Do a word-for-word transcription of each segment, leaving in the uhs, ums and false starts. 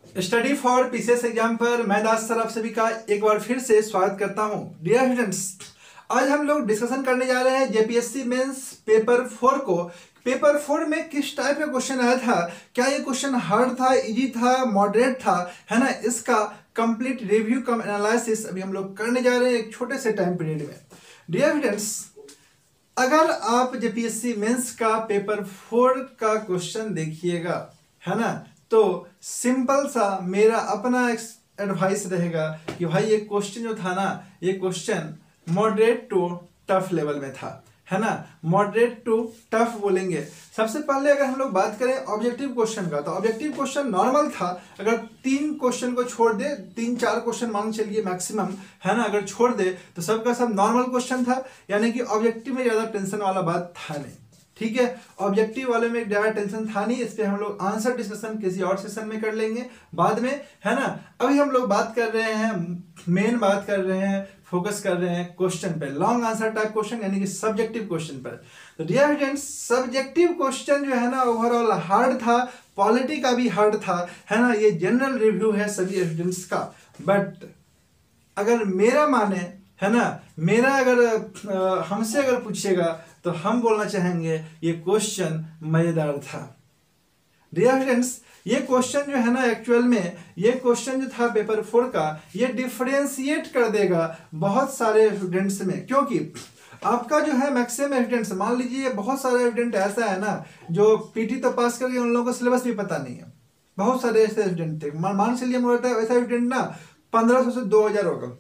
Study for PCS exam पर मैं दास sir आप सभी का एक बार फिर से स्वागत करता हूं। डियर स्टूडेंट्स, आज हम लोग डिस्कशन करने जा रहे हैं जेपीएससी मेंस पेपर फोर को। पेपर फोर में किस टाइप का क्वेश्चन आया था, क्या ये क्वेश्चन हार्ड था, इजी था, मॉडरेट था, है ना, इसका कंप्लीट रिव्यू कम एनालिसिस अभी हम लोग करने जा रहे हैं एक छोटे से टाइम पीरियड में। डियर स्टूडेंट्स, अगर आप जेपीएससी मेंस का पेपर फोर का क्वेश्चन देखिएगा, है ना, तो सिंपल सा मेरा अपना एडवाइस रहेगा कि भाई ये क्वेश्चन जो था ना, ये question moderate to tough level में था, है ना। मॉडरेट टू टफ बोलेंगे। सबसे पहले अगर हम लोग बात करें ऑब्जेक्टिव क्वेश्चन का, तो ऑब्जेक्टिव क्वेश्चन नॉर्मल था। अगर तीन क्वेश्चन को छोड़ दे, तीन चार क्वेश्चन मान चलिए मैक्सिमम, है ना, अगर छोड़ दे तो सबका सब नॉर्मल क्वेश्चन था, यानी कि ऑब्जेक्टिव में ज्यादा टेंशन वाला बात था नहीं। ठीक है, ऑब्जेक्टिव वाले में ज्यादा टेंशन था नहीं। इस पे हम लोग आंसर डिस्कशन किसी और सेशन में कर लेंगे बाद में, है ना। अभी हम लोग बात कर रहे हैं, मेन बात कर रहे हैं, फोकस कर रहे हैं क्वेश्चन पे, लॉन्ग आंसर टाइप क्वेश्चन, यानी कि सब्जेक्टिव क्वेश्चन पर। तो डियर स्टूडेंट्स, सब्जेक्टिव क्वेश्चन जो है ना ओवरऑल हार्ड था, पॉलिटी का भी हार्ड था, है ना। ये जनरल रिव्यू है सभी स्टूडेंट्स का। बट अगर मेरा माने, है ना, मेरा अगर हमसे अगर पूछिएगा तो हम बोलना चाहेंगे ये क्वेश्चन मजेदार था। डियर स्टूडेंट्स, ये क्वेश्चन जो है ना, एक्चुअल में ये क्वेश्चन जो था पेपर फोर का, ये डिफरेंशिएट कर देगा बहुत सारे स्टूडेंट्स में, क्योंकि आपका जो है मैक्सिमम स्टूडेंट्स, मान लीजिए बहुत सारे स्टूडेंट ऐसा है ना जो पीटी तो पास करके उन लोगों को सिलेबस भी पता नहीं है। बहुत सारे ऐसे स्टूडेंट थे, मान चलिए मुझे ऐसा स्टूडेंट ना पंद्रह सौ से दो हजार होगा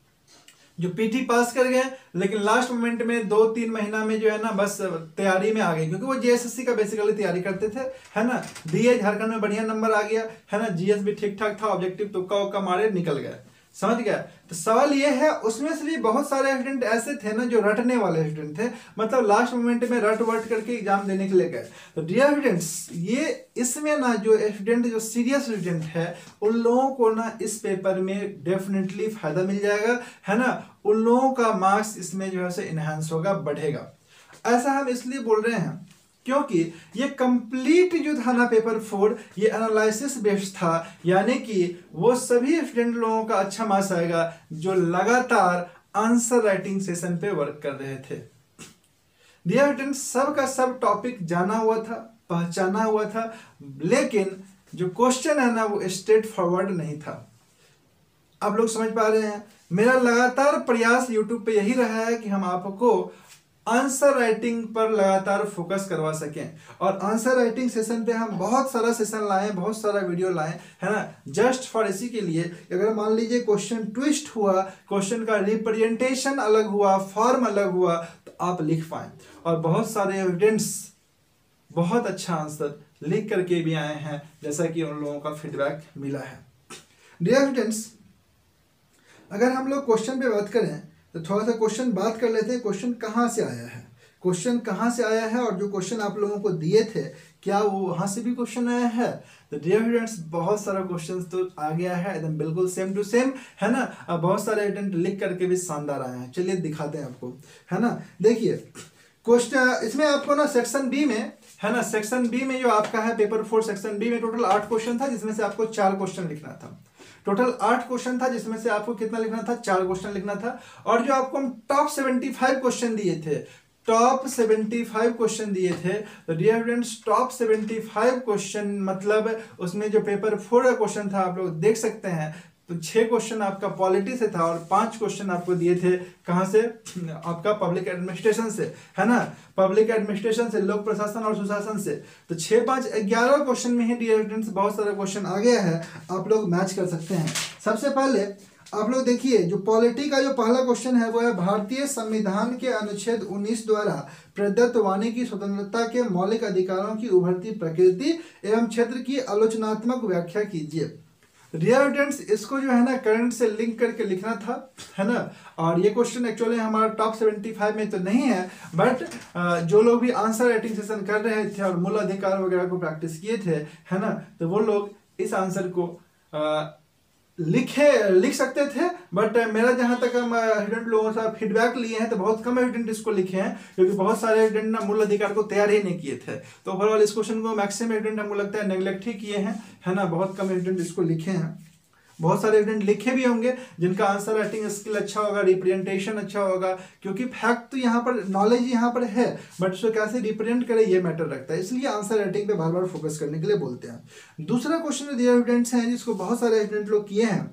जो पीटी पास कर गए, लेकिन लास्ट मोमेंट में दो तीन महीना में जो है ना बस तैयारी में आ गए, क्योंकि वो जेएसएससी का बेसिकली तैयारी करते थे, है ना। डीए झारखंड में बढ़िया नंबर आ गया, है ना, जीएस भी ठीक ठाक था, ऑब्जेक्टिव तुक्का उक्का मारे निकल गए, समझ गया। तो सवाल ये है, उसमें से भी बहुत सारे स्टूडेंट ऐसे थे ना जो रटने वाले स्टूडेंट थे, मतलब लास्ट मोमेंट में रट वट करके एग्जाम देने के लिए गए। तो डियर स्टूडेंट्स, ये इसमें ना जो स्टूडेंट जो सीरियस स्टूडेंट है उन लोगों को ना इस पेपर में डेफिनेटली फायदा मिल जाएगा, है ना। उन लोगों का मार्क्स इसमें जो है से इनहेंस होगा, बढ़ेगा। ऐसा हम इसलिए बोल रहे हैं क्योंकि ये कंप्लीट जो था ना पेपर फोर, ये एनालिसिस बेस्ड था, यानी कि वो सभी स्टूडेंट लोगों का अच्छा मार्क्स आएगा जो लगातार आंसर राइटिंग सेशन पे वर्क कर रहे थे। डियर स्टूडेंट्स, सब का सब टॉपिक जाना हुआ था, पहचाना हुआ था, लेकिन जो क्वेश्चन है ना वो स्ट्रेट फॉरवर्ड नहीं था। आप लोग समझ पा रहे हैं, मेरा लगातार प्रयास यूट्यूब पे यही रहा है कि हम आपको आंसर राइटिंग पर लगातार फोकस करवा सकें, और आंसर राइटिंग सेशन पे हम बहुत सारा सेशन लाए, बहुत सारा वीडियो लाए, है ना, जस्ट फॉर इसी के लिए अगर मान लीजिए क्वेश्चन ट्विस्ट हुआ, क्वेश्चन का रिप्रेजेंटेशन अलग हुआ, फॉर्म अलग हुआ, तो आप लिख पाए। और बहुत सारे एविडेंस बहुत अच्छा आंसर लिख करके भी आए हैं, जैसा कि उन लोगों का फीडबैक मिला है। डियर स्टूडेंट्स, अगर हम लोग क्वेश्चन पे बात करें तो थोड़ा सा क्वेश्चन बात कर लेते हैं, क्वेश्चन कहाँ से आया है, क्वेश्चन कहाँ से आया है, और जो क्वेश्चन आप लोगों को दिए थे क्या वो वहाँ से भी क्वेश्चन आया है। तो डियर स्टूडेंट्स, बहुत सारा क्वेश्चन तो आ गया है एकदम बिल्कुल सेम टू सेम, है ना। अब बहुत सारे स्टूडेंट लिख करके भी शानदार आए हैं, चलिए दिखाते हैं आपको, है ना। देखिए क्वेश्चन इसमें आपको ना सेक्शन बी में, है ना, सेक्शन बी में जो आपका है पेपर फोर सेक्शन बी में टोटल आठ क्वेश्चन था, जिसमें से आपको चार क्वेश्चन लिखना था। टोटल आठ क्वेश्चन था, जिसमें से आपको कितना लिखना था, चार क्वेश्चन लिखना था। और जो आपको हम टॉप सेवेंटी फाइव क्वेश्चन दिए थे, टॉप सेवेंटी फाइव क्वेश्चन दिए थे, तो dear students top seventy five question मतलब उसमें जो पेपर फोर का क्वेश्चन था आप लोग देख सकते हैं, तो छह क्वेश्चन आपका पॉलिटी से था और पांच क्वेश्चन आपको दिए थे कहां से, आपका पब्लिक एडमिनिस्ट्रेशन से, है ना, पब्लिक एडमिनिस्ट्रेशन से, लोक प्रशासन और सुशासन से। तो छह पांच ग्यारह क्वेश्चन में ही डियर स्टूडेंट्स बहुत सारा क्वेश्चन आ गया है, आप लोग मैच कर सकते हैं। सबसे पहले आप लोग देखिए, जो पॉलिटी का जो पहला क्वेश्चन है वो है, भारतीय संविधान के अनुच्छेद उन्नीस द्वारा प्रदत्त वाणी की स्वतंत्रता के मौलिक अधिकारों की उभरती प्रकृति एवं क्षेत्र की आलोचनात्मक व्याख्या कीजिए। डियर स्टूडेंट्स, इसको जो है ना करंट से लिंक करके लिखना था, है ना। और ये क्वेश्चन एक्चुअली हमारा टॉप सेवेंटी फाइव में तो नहीं है, बट जो लोग भी आंसर राइटिंग सेशन कर रहे थे और मूल अधिकार वगैरह को प्रैक्टिस किए थे, है ना, तो वो लोग इस आंसर को लिखे लिख सकते थे, बट मेरा जहां तक हम स्टूडेंट लोगों से फीडबैक लिए हैं तो बहुत कम स्टूडेंट इसको लिखे हैं, क्योंकि बहुत सारे स्टूडेंट ना मूल अधिकार को तैयार ही नहीं किए थे। तो ओवरऑल इस क्वेश्चन को मैक्सिमम स्टूडेंट हमको लगता है नेग्लेक्ट ही किए हैं, है ना, बहुत कम स्टूडेंट इसको लिखे हैं। बहुत सारे स्टूडेंट लिखे भी होंगे जिनका आंसर राइटिंग स्किल अच्छा होगा, रिप्रेजेंटेशन अच्छा होगा, क्योंकि फैक्ट तो यहाँ पर, नॉलेज यहाँ पर है, बट उसको कैसे रिप्रेजेंट करें ये मैटर रखता है, इसलिए आंसर राइटिंग पे बार बार फोकस करने के लिए बोलते हैं। दूसरा क्वेश्चन दिया स्टूडेंट्स हैं जिसको बहुत सारे स्टूडेंट लोग किए हैं,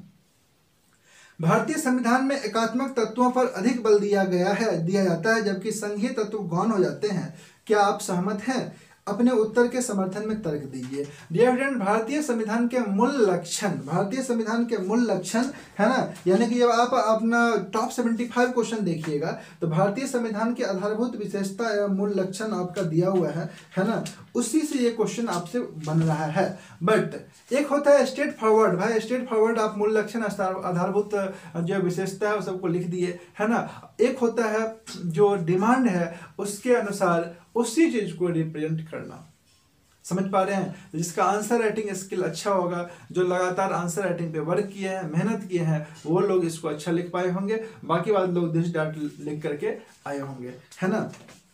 भारतीय संविधान में एकात्मक तत्वों पर अधिक बल दिया गया है दिया जाता है जबकि संघीय तत्व गौण हो जाते हैं, क्या आप सहमत हैं? अपने उत्तर के समर्थन में तर्क दीजिए। डियर स्टूडेंट, भारतीय संविधान के मूल लक्षण, भारतीय संविधान के मूल लक्षण, है ना, यानी कि जब आप अपना टॉप पचहत्तर क्वेश्चन देखिएगा तो भारतीय संविधान के आधारभूत विशेषता एवं मूल लक्षण आपका दिया हुआ है है ना, उसी से ये क्वेश्चन आपसे बन रहा है। बट एक होता है स्ट्रेट फॉरवर्ड, भाई स्ट्रेट फॉरवर्ड आप मूल लक्षण आधारभूत जो विशेषता है वो सबको लिख दिए, है ना। एक होता है जो डिमांड है उसके अनुसार उसी चीज को रिप्रेजेंट करना, समझ पा रहे हैं। जिसका आंसर राइटिंग स्किल अच्छा होगा, जो लगातार आंसर राइटिंग पे वर्क किए हैं, मेहनत किए हैं, वो लोग इसको अच्छा लिख पाए होंगे, बाकी वाले लोग दिस डाट लिख करके आए होंगे, है ना।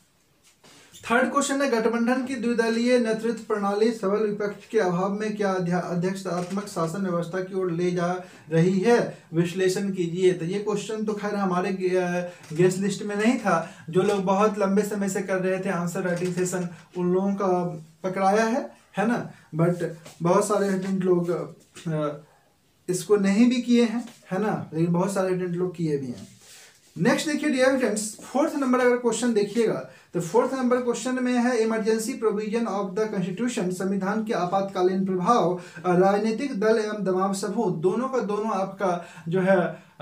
थर्ड क्वेश्चन है, गठबंधन की द्विदलीय नेतृत्व प्रणाली सबल विपक्ष के अभाव में क्या अध्यक्षतात्मक शासन व्यवस्था की ओर ले जा रही है, विश्लेषण कीजिए। तो ये क्वेश्चन तो खैर हमारे गेस्ट लिस्ट में नहीं था, जो लोग बहुत लंबे समय से कर रहे थे आंसर राइटिंग सेशन उन लोगों का पकड़ाया है है ना, बट बहुत सारे स्टूडेंट लोग इसको नहीं भी किए हैं, है ना, लेकिन बहुत सारे स्टूडेंट लोग किए भी हैं। नेक्स्ट देखिए डियर स्टूडेंट्स, फोर्थ नंबर अगर क्वेश्चन देखिएगा तो फोर्थ नंबर क्वेश्चन में है emergency provision of the constitution, संविधान के आपातकालीन प्रभाव, राजनीतिक दल एवं दबाव सबूत, दोनों का दोनों आपका जो है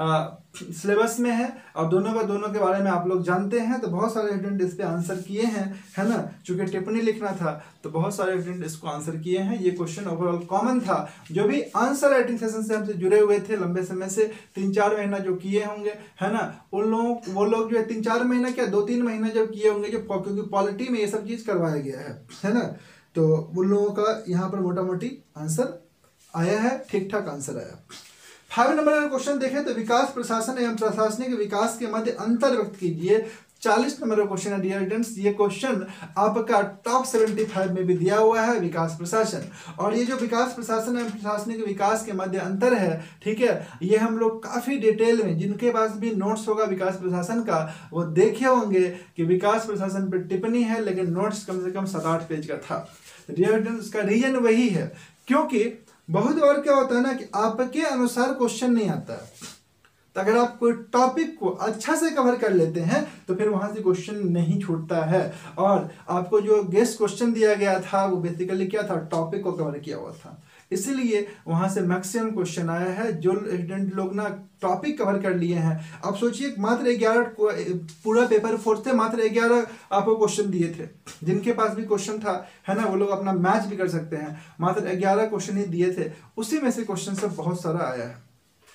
सिलेबस में है और दोनों का दोनों के बारे में आप लोग जानते हैं। तो बहुत सारे स्टूडेंट इस पे आंसर किए हैं, है ना, चूंकि टिप्पणी लिखना था तो बहुत सारे स्टूडेंट इसको आंसर किए हैं। ये क्वेश्चन ओवरऑल कॉमन था, जो भी आंसर राइटिंग सेशन से हमसे जुड़े हुए थे लंबे समय से, तीन चार महीना जो किए होंगे, है ना, उन लोगों वो लोग जो है तीन चार महीना क्या दो तीन महीना जब किए होंगे, जो क्योंकि पॉलिटी में ये सब चीज करवाया गया है है ना, तो उन लोगों का यहाँ पर मोटा मोटी आंसर आया है, ठीक ठाक आंसर आया। फाइव नंबर का क्वेश्चन देखें तो विकास प्रशासन एवं प्रशासनिक विकास के मध्य अंतर व्यक्त कीजिए। चालीस नंबर का क्वेश्चन है डियर स्टूडेंट्स, ये क्वेश्चन आपका टॉप पचहत्तर में भी दिया हुआ है, विकास प्रशासन। और ये जो विकास प्रशासन एवं प्रशासनिक विकास के मध्य अंतर है, ठीक है, ये हम लोग काफी डिटेल में, जिनके पास भी नोट्स होगा विकास प्रशासन का, वो देखे होंगे कि विकास प्रशासन पर टिप्पणी है लेकिन नोट्स कम से कम सात आठ पेज का था। डियर स्टूडेंट्स, उसका रीजन वही है, क्योंकि बहुत बार क्या होता है ना कि आपके अनुसार क्वेश्चन नहीं आता है, तो अगर आप कोई टॉपिक को अच्छा से कवर कर लेते हैं तो फिर वहां से क्वेश्चन नहीं छूटता है। और आपको जो गेस्ट क्वेश्चन दिया गया था वो बेसिकली क्या था, टॉपिक को कवर किया हुआ था, इसीलिए वहां से मैक्सिमम क्वेश्चन आया है। जो स्टूडेंट लोग ना टॉपिक कवर कर लिए हैं, आप सोचिए मात्र ग्यारह पूरा पेपर फोर से मात्र ग्यारह आपको क्वेश्चन दिए थे, जिनके पास भी क्वेश्चन था, है ना, वो लोग अपना मैच भी कर सकते हैं, मात्र ग्यारह क्वेश्चन ही दिए थे, उसी में से क्वेश्चन सब बहुत सारा आया है।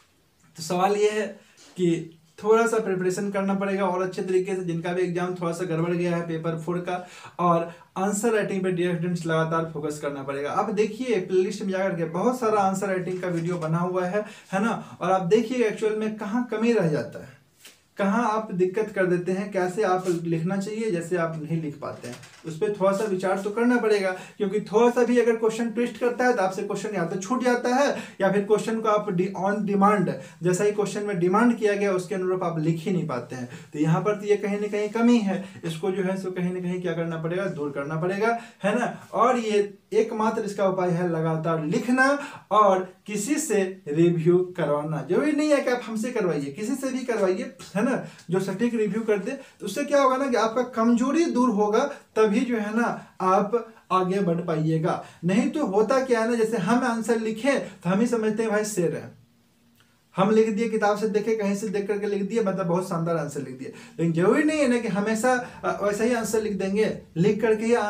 तो सवाल ये है कि थोड़ा सा प्रिपरेशन करना पड़ेगा और अच्छे तरीके से, जिनका भी एग्जाम थोड़ा सा गड़बड़ गया है पेपर फोर का, और आंसर राइटिंग पे डियर स्टूडेंट्स लगातार फोकस करना पड़ेगा। आप देखिए प्लेलिस्ट में जाकर के बहुत सारा आंसर राइटिंग का वीडियो बना हुआ है है ना, और आप देखिए एक्चुअल में कहाँ कमी रह जाता है, कहाँ आप दिक्कत कर देते हैं, कैसे आप लिखना चाहिए, जैसे आप नहीं लिख पाते हैं, उस पर थोड़ा सा विचार तो करना पड़ेगा। क्योंकि थोड़ा सा भी अगर क्वेश्चन ट्विस्ट करता है तो आपसे क्वेश्चन या तो छूट जाता है, या फिर क्वेश्चन को आप ऑन डिमांड, जैसा ही क्वेश्चन में डिमांड किया गया उसके अनुरूप आप लिख ही नहीं पाते हैं। तो यहाँ पर तो ये कहीं ना कहीं कमी है, इसको जो है सो कहीं ना कहीं क्या करना पड़ेगा, दूर करना पड़ेगा, है ना। और ये एकमात्र इसका उपाय है लगातार लिखना और किसी से रिव्यू करवाना। जरूरी नहीं है कि आप हमसे करवाइए, किसी से भी करवाइए, है ना, जो सटीक रिव्यू कर दे। तो उससे क्या होगा ना कि आपका कमजोरी दूर होगा, तभी जो है ना आप आगे बढ़ पाइएगा। नहीं तो होता क्या है ना, जैसे हम आंसर लिखे तो हम ही समझते हैं भाई शेर है, हम लिख दिए, किताब से देखे, कहीं से देख करके लिख दिए, मतलब बहुत शानदार आंसर लिख दिए। लेकिन जरूरी नहीं है ना कि हमेशा वैसा ही आंसर लिख देंगे, लिख करके ही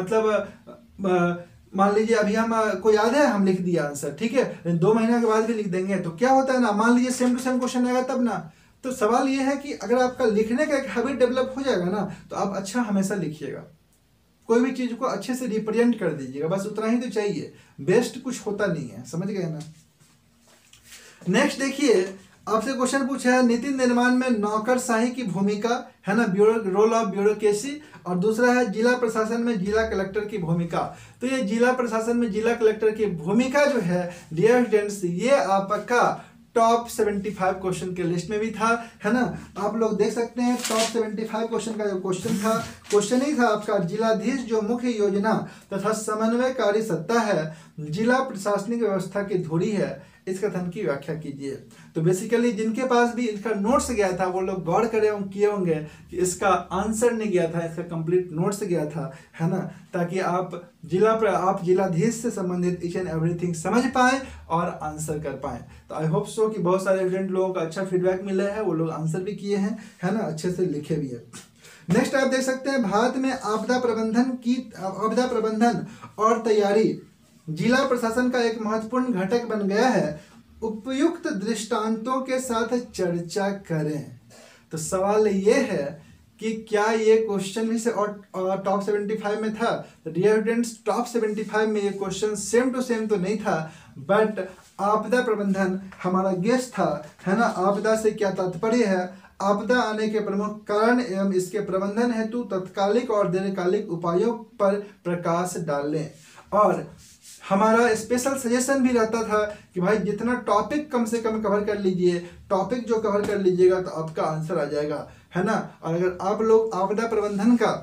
मतलब मान लीजिए अभी हम को याद है हम लिख दिए आंसर, ठीक है, लेकिन दो महीने के बाद भी लिख देंगे तो क्या होता है ना, मान लीजिए सेम टू सेम क्वेश्चन आएगा तब ना। तो सवाल ये है कि अगर आपका लिखने का एक हैबिट डेवलप हो जाएगा ना, तो आप अच्छा हमेशा लिखिएगा, कोई भी चीज को अच्छे से रिप्रेजेंट कर दीजिएगा, बस उतना ही तो चाहिए, बेस्ट कुछ होता नहीं है, समझ गए ना। नेक्स्ट देखिए, आपसे क्वेश्चन पूछा है नीति निर्माण में नौकरशाही की भूमिका, है ना, ब्यूरो रोल ऑफ ब्यूरोक्रेसी, और दूसरा है जिला प्रशासन में जिला कलेक्टर की भूमिका। तो ये जिला प्रशासन में जिला कलेक्टर की भूमिका जो है डियर स्टूडेंट्स, ये आपका टॉप पचहत्तर क्वेश्चन के लिस्ट में भी था, है ना। आप लोग देख सकते हैं टॉप पचहत्तर क्वेश्चन का जो क्वेश्चन था, क्वेश्चन ही था आपका जिलाधीश जो मुख्य योजना तथा समन्वयकारी सत्ता है, जिला प्रशासनिक व्यवस्था की धुरी है, इस कथन की व्याख्या कीजिए। तो बेसिकली जिनके पास भी इसका नोट्स गया था वो लोग गौर करे हों किए होंगे कि इसका आंसर नहीं गया था, इसका कंप्लीट नोट्स गया था, है ना, ताकि आप जिला पर आप जिलाधीश से संबंधित ईच एंड एवरीथिंग समझ पाएं और आंसर कर पाएं। तो आई होप सो कि बहुत सारे स्टूडेंट लोगों का अच्छा फीडबैक मिला है, वो लोग आंसर भी किए हैं, है ना, अच्छे से लिखे भी है। नेक्स्ट आप देख सकते हैं भारत में आपदा प्रबंधन की आपदा प्रबंधन और तैयारी जिला प्रशासन का एक महत्वपूर्ण घटक बन गया है, उपयुक्त दृष्टांतों के साथ चर्चा करें। तो सवाल ये है कि क्या ये क्वेश्चन भी से और टॉप पचहत्तर में था? तो डियर स्टूडेंट्स, टॉप पचहत्तर में ये क्वेश्चन सेम टू सेम तो नहीं था, बट आपदा प्रबंधन हमारा गेस था, है ना। आपदा से क्या तात्पर्य है? आपदा आने के प्रमुख कारण एवं इसके प्रबंधन हेतु तत्कालिक और दीर्घकालिक उपायों पर प्रकाश डालें। और हमारा स्पेशल सजेशन भी रहता था कि भाई जितना टॉपिक कम से कम कवर कर लीजिए, टॉपिक जो कवर कर लीजिएगा तो आपका आंसर आ जाएगा, है ना। और अगर आप लोग आपदा प्रबंधन का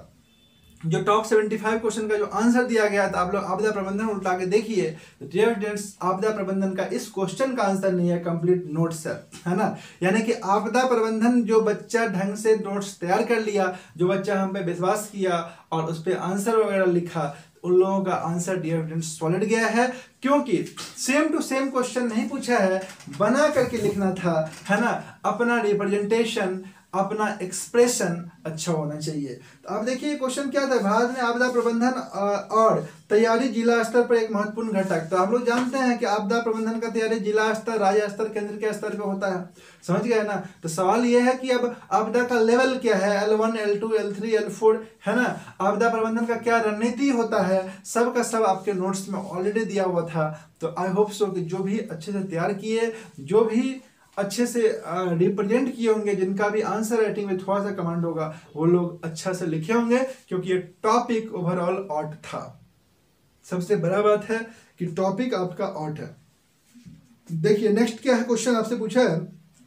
जो टॉप पचहत्तर क्वेश्चन का जो आंसर दिया गया था, आप लोग आपदा प्रबंधन उल्टा के देखिए तो डियर स्टूडेंट्स, आपदा प्रबंधन का इस क्वेश्चन का आंसर नहीं है, कंप्लीट नोट्स है, है ना। यानी कि आपदा प्रबंधन जो बच्चा ढंग से नोट्स तैयार कर लिया, जो बच्चा हम पे विश्वास किया और उस पर आंसर वगैरह लिखा, उन लोगों का आंसर डियर स्टूडेंट्स सॉलिड गया है, क्योंकि सेम टू सेम क्वेश्चन नहीं पूछा है, बना करके लिखना था, है ना। अपना रिप्रेजेंटेशन, अपना एक्सप्रेशन अच्छा होना चाहिए। तो अब देखिए क्वेश्चन क्या था, भारत में आपदा प्रबंधन और तैयारी जिला स्तर पर एक महत्वपूर्ण घटक। तो आप लोग जानते हैं कि आपदा प्रबंधन का तैयारी जिला स्तर, राज्य स्तर, केंद्र के स्तर पे होता है, समझ गए ना। तो सवाल ये है कि अब आपदा का लेवल क्या है, L one, L two, L three, L four, है ना। आपदा प्रबंधन का क्या रणनीति होता है, सब का सब आपके नोट्स में ऑलरेडी दिया हुआ था। तो आई होप सो कि जो भी अच्छे से तैयार किए, जो भी अच्छे से रिप्रेजेंट किए होंगे, जिनका भी आंसर राइटिंग में थोड़ा सा कमांड होगा, वो लोग अच्छा से लिखे होंगे, क्योंकि ये टॉपिक ओवरऑल ऑट था। सबसे बड़ा बात है कि टॉपिक आपका ऑट है। देखिए नेक्स्ट क्या है, क्वेश्चन आपसे पूछा है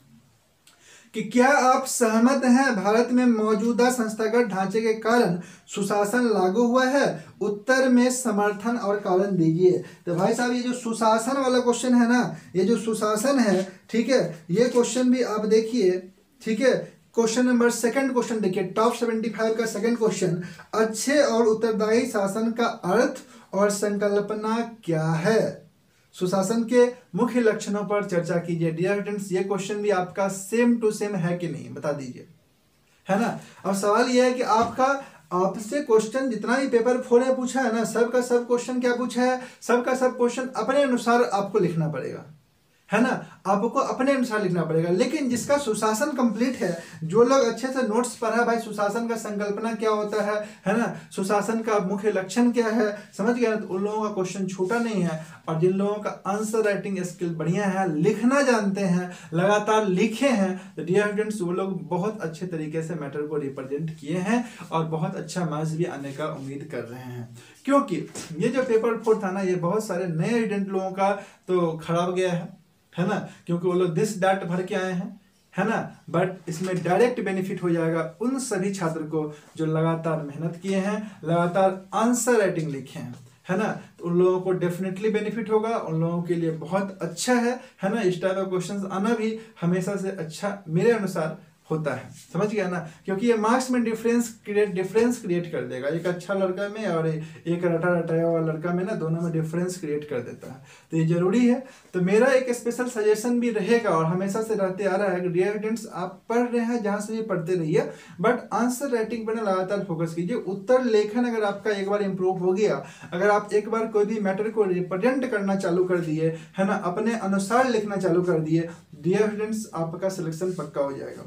कि क्या आप सहमत हैं भारत में मौजूदा संस्थागत ढांचे के कारण सुशासन लागू हुआ है? उत्तर में समर्थन और कारण दीजिए। तो भाई साहब, ये जो सुशासन वाला क्वेश्चन है ना, ये जो सुशासन है, ठीक है, ये क्वेश्चन भी आप देखिए, ठीक है। क्वेश्चन नंबर सेकंड क्वेश्चन देखिए, टॉप पचहत्तर का सेकंड क्वेश्चन, अच्छे और उत्तरदायी शासन का अर्थ और संकल्पना क्या है? सुशासन के मुख्य लक्षणों पर चर्चा कीजिए। डियर स्टूडेंट्स, ये क्वेश्चन भी आपका सेम टू सेम है कि नहीं, बता दीजिए, है ना। अब सवाल ये है कि आपका आपसे क्वेश्चन जितना भी पेपर फोर में पूछा है ना, सब का सब क्वेश्चन क्या पूछा है, सब का सब क्वेश्चन अपने अनुसार आपको लिखना पड़ेगा, है ना, आपको अपने अनुसार लिखना पड़ेगा। लेकिन जिसका सुशासन कंप्लीट है, जो लोग अच्छे से नोट्स पढ़ा, भाई सुशासन का संकल्पना क्या होता है है ना, सुशासन का मुख्य लक्षण क्या है, समझ गया ना, तो उन लोगों का क्वेश्चन छोटा नहीं है। और जिन लोगों का आंसर राइटिंग स्किल बढ़िया है, लिखना जानते हैं, लगातार लिखे हैं, तो डियर स्टूडेंट्स, वो लोग बहुत अच्छे तरीके से मैटर को रिप्रेजेंट किए हैं और बहुत अच्छा मार्क्स भी आने का उम्मीद कर रहे हैं। क्योंकि ये जो पेपर फोर था ना, ये बहुत सारे नए स्टूडेंट लोगों का तो खराब गया है, है ना, क्योंकि वो लोग दिस डाट भर के आए हैं, है ना। बट इसमें डायरेक्ट बेनिफिट हो जाएगा उन सभी छात्र को जो लगातार मेहनत किए हैं, लगातार आंसर राइटिंग लिखे हैं, है ना। तो उन लोगों को डेफिनेटली बेनिफिट होगा, उन लोगों के लिए बहुत अच्छा है, है ना। इस टाइप का क्वेश्चंस आना भी हमेशा से अच्छा मेरे अनुसार होता है, समझ गया ना, क्योंकि ये मार्क्स में डिफरेंस क्रिएट डिफरेंस क्रिएट कर देगा। एक अच्छा लड़का में और एक रटा रटाया हुआ लड़का में ना, दोनों में डिफरेंस क्रिएट कर देता है, तो ये जरूरी है। तो मेरा एक स्पेशल सजेशन भी रहेगा और हमेशा से रहते आ रहा है कि डियर स्टूडेंट्स, आप पढ़ रहे हैं जहां से भी पढ़ते रहिए, बट आंसर राइटिंग पर लगातार फोकस कीजिए। उत्तर लेखन अगर आपका एक बार इंप्रूव हो गया, अगर आप एक बार कोई भी मैटर को रिप्रेजेंट करना चालू कर दिए, है ना, अपने अनुसार लिखना चालू कर दिए, डियर स्टूडेंट्स, आपका सिलेक्शन पक्का हो जाएगा।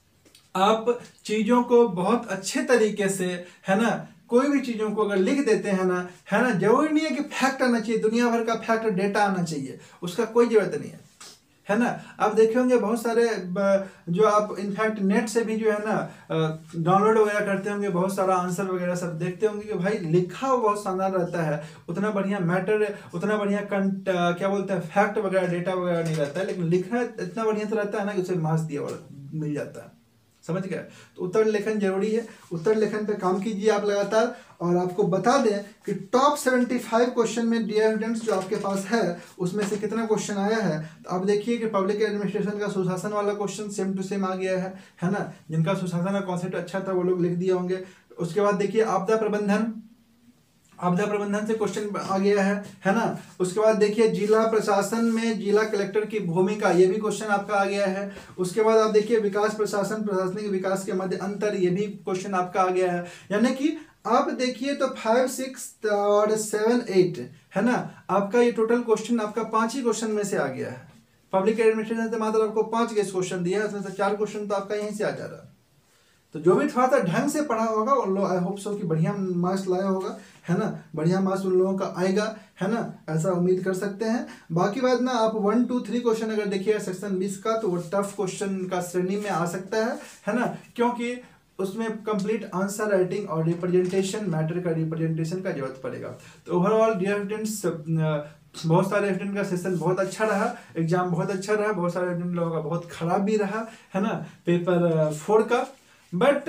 आप चीजों को बहुत अच्छे तरीके से, है ना, कोई भी चीजों को अगर लिख देते हैं ना, है ना, जरूरी नहीं है कि फैक्ट आना चाहिए, दुनिया भर का फैक्ट डेटा आना चाहिए, उसका कोई जरूरत नहीं है। है ना। आप देखे होंगे बहुत सारे जो आप इनफैक्ट नेट से भी जो है ना डाउनलोड वगैरह करते होंगे, बहुत सारा आंसर वगैरह सब देखते होंगे कि भाई लिखा हुआ बहुत शानदार रहता है, उतना बढ़िया मैटर, उतना बढ़िया कंट क्या बोलते हैं फैक्ट वगैरह डेटा वगैरह नहीं रहता है, लेकिन लिखना इतना बढ़िया तो रहता है ना कि उसे मार्क्स दिया मिल जाता है। समझ गए। तो उत्तर लेखन जरूरी है, उत्तर लेखन पे काम कीजिए आप लगातार। और आपको बता दें कि टॉप पचहत्तर क्वेश्चन में डियर स्टूडेंट्स जो आपके पास है उसमें से कितना क्वेश्चन आया है। तो आप देखिए कि पब्लिक एडमिनिस्ट्रेशन का सुशासन वाला क्वेश्चन सेम टू सेम आ गया है है ना। जिनका सुशासन का कॉन्सेप्ट अच्छा था वो लोग लिख दिए होंगे। उसके बाद देखिए आपदा प्रबंधन, आपदा प्रबंधन से क्वेश्चन आ गया है है ना। उसके बाद देखिए जिला प्रशासन में जिला कलेक्टर की भूमिका, ये भी क्वेश्चन आपका आ गया है। उसके बाद आप देखिए विकास प्रशासन प्रशासनिक विकास के मध्य अंतर, ये भी क्वेश्चन आपका आ गया है। यानी कि आप देखिए तो फाइव सिक्स और सेवन एट है ना, आपका ये टोटल क्वेश्चन आपका पांच ही क्वेश्चन में से आ गया है। पब्लिक एडमिनिस्ट्रेशन से मात्र आपको पांच गेस क्वेश्चन दिया है, उसमें से चार क्वेश्चन तो आपका यहीं से आ जा रहा है। तो जो भी थोड़ा सा ढंग से पढ़ा होगा उन लोग आई होप सो कि बढ़िया मार्क्स लाया होगा, है ना। बढ़िया मार्क्स उन लोगों का आएगा, है ना, ऐसा उम्मीद कर सकते हैं। बाकी बात ना आप वन टू थ्री क्वेश्चन अगर देखिए सेक्शन बीस का तो वो टफ क्वेश्चन का श्रेणी में आ सकता है, है ना, क्योंकि उसमें कंप्लीट आंसर राइटिंग और रिप्रेजेंटेशन, मैटर का रिप्रेजेंटेशन का जरूरत पड़ेगा। तो ओवरऑल डियर स्टूडेंट्स बहुत सारे स्टूडेंट का सेशन बहुत अच्छा रहा, एग्जाम बहुत अच्छा रहा, बहुत सारे स्टूडेंट लोगों का बहुत खराब भी रहा, है ना, पेपर फोर का। बट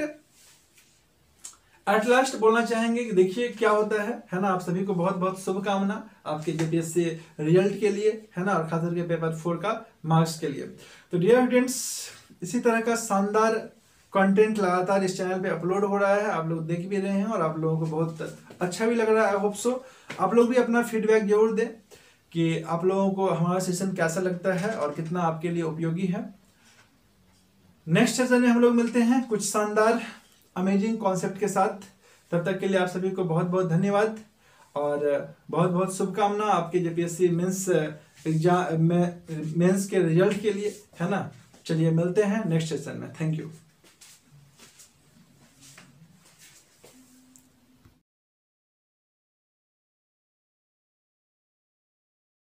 एट लास्ट बोलना चाहेंगे कि देखिए क्या होता है है ना। आप सभी को बहुत बहुत शुभकामना आपके जेपीएससी रिजल्ट के लिए, है ना, और खास करके पेपर फोर का मार्क्स के लिए। तो डियर स्टूडेंट्स इसी तरह का शानदार कंटेंट लगातार इस चैनल पे अपलोड हो रहा है, आप लोग देख भी रहे हैं और आप लोगों को बहुत अच्छा भी लग रहा है। आई होप सो आप लोग भी अपना फीडबैक जरूर दें कि आप लोगों को हमारा सेशन कैसा लगता है और कितना आपके लिए उपयोगी है। नेक्स्ट सेशन में हम लोग मिलते हैं कुछ शानदार अमेजिंग कॉन्सेप्ट के साथ। तब तक के लिए आप सभी को बहुत बहुत धन्यवाद और बहुत बहुत शुभकामना आपके जेपीएससी मेंस एग्जाम में मेंस के रिजल्ट के लिए, है ना। चलिए मिलते हैं नेक्स्ट सेशन में। Thank you.